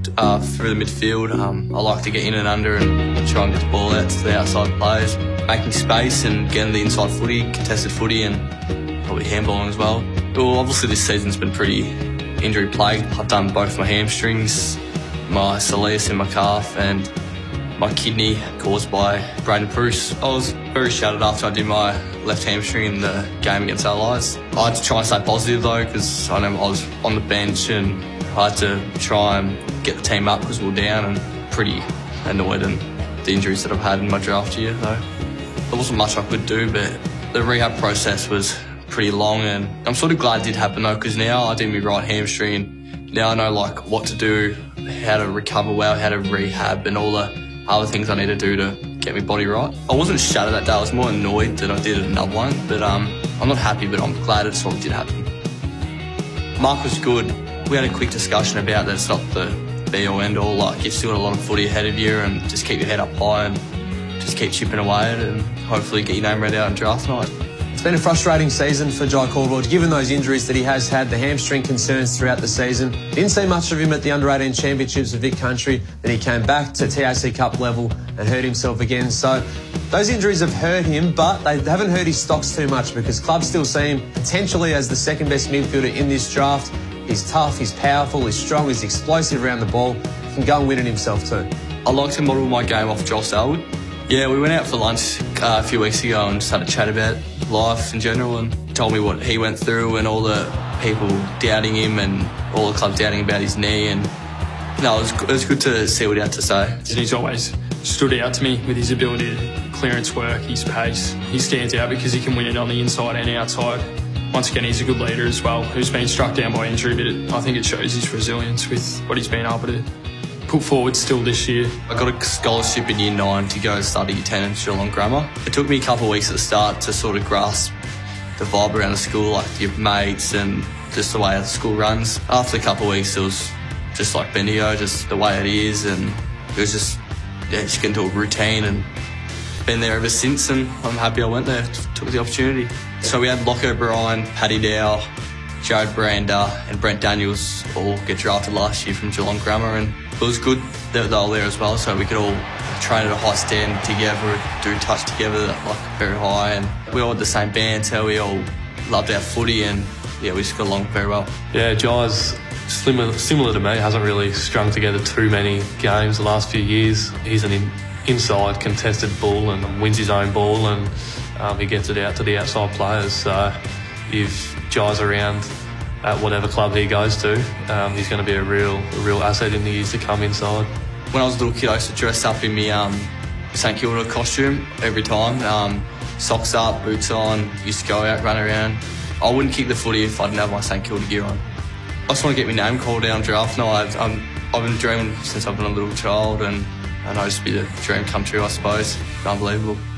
through the midfield. I like to get in and under and try and get the ball out to the outside players, making space and getting the inside footy, contested footy, and probably handballing as well. Well, obviously this season's been pretty injury plagued. I've done both my hamstrings, my soleus in my calf, and my kidney caused by Braden Bruce. I was very shattered after I did my left hamstring in the game against Allies. I had to try and stay positive though, because I know I was on the bench and I had to try and get the team up because we were down, and pretty annoyed at the injuries that I've had in my draft year though. There wasn't much I could do, but the rehab process was pretty long, and I'm sort of glad it did happen though, because now I did my right hamstring and now I know like what to do, how to recover well, how to rehab and all the other things I need to do to get my body right. I wasn't shattered that day, I was more annoyed that I did another one, but I'm not happy, but I'm glad it sort of did happen. Mark was good. We had a quick discussion about that. It's not the be all end all, like you've still got a lot of footy ahead of you, and just keep your head up high and just keep chipping away at it and hopefully get your name read out on draft night. It's been a frustrating season for Jye Caldwell, given those injuries that he has had, the hamstring concerns throughout the season. Didn't see much of him at the Under-18 Championships with Vic Country, then he came back to TAC Cup level and hurt himself again. So those injuries have hurt him, but they haven't hurt his stocks too much, because clubs still see him potentially as the second best midfielder in this draft. He's tough, he's powerful, he's strong, he's explosive around the ball. He can go and win it himself too. I like to model my game off Joel Selwood. Yeah, we went out for lunch a few weeks ago and just had a chat about life in general, and told me what he went through and all the people doubting him and all the clubs doubting about his knee, and no, it was good to see what he had to say. He's always stood out to me with his ability to clearance work, his pace. He stands out because he can win it on the inside and outside. Once again, he's a good leader as well, who's been struck down by injury, but I think it shows his resilience with what he's been able to put forward still this year. I got a scholarship in Year 9 to go study Year 10 at Geelong Grammar. It took me a couple of weeks at the start to sort of grasp the vibe around the school, like your mates and just the way the school runs. After a couple of weeks, it was just like Bendigo, just the way it is, and it was just, yeah, just get into a routine, and been there ever since, and I'm happy I went there, took the opportunity. So we had Locke O'Brien, Paddy Dow, Jared Brander and Brent Daniels all get drafted last year from Geelong Grammar, and it was good that they were there as well, so we could all train at a high standard together, do touch together like very high, and we all had the same band, so we all loved our footy, and yeah, we just got along very well. Yeah, Jye's similar to me, hasn't really strung together too many games the last few years. He's an inside contested bull and wins his own ball, and he gets it out to the outside players. So if Jye's around at whatever club he goes to, he's going to be a real asset in the years to come inside. When I was a little kid, I used to dress up in my St Kilda costume every time. Socks up, boots on, used to go out, run around. I wouldn't kick the footy if I didn't have my St Kilda gear on. I just want to get my name called down draft night. I've been dreaming since I've been a little child, and I know it's be the dream come true, I suppose. Unbelievable.